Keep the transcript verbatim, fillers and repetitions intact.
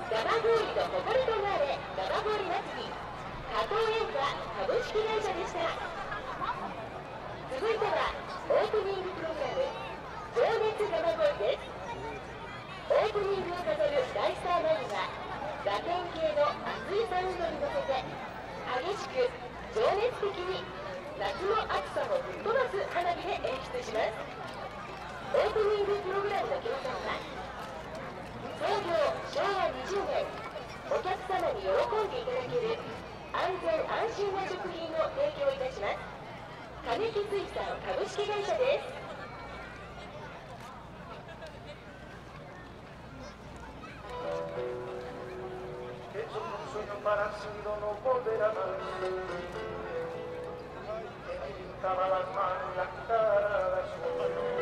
蒲郡の誇りとなれ蒲郡祭り加藤演歌株式会社でした。続いてはオープニングプログラム「情熱蒲郡」です。オープニングを飾る大スターマインはラテン系の熱いサウンドに乗せて激しく情熱的に夏の暑さを吹っ飛ばす花火で演出します。オープニングプログラムの協賛は創業しょうわにじゅうねん、お客様に喜んでいただける安全安心な食品を提供いたします金木水産株式会社です。 Es un sueño parecido, no volverá más. Que me pintaba las manos y la cara de sueño.